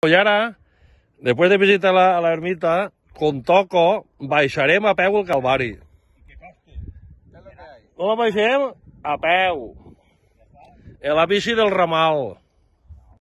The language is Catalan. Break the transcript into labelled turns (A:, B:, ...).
A: I ara, després de visitar la ermita, con Toco, baixarem a peu el Calvari. Com baixem? A peu. En la bici del ramal.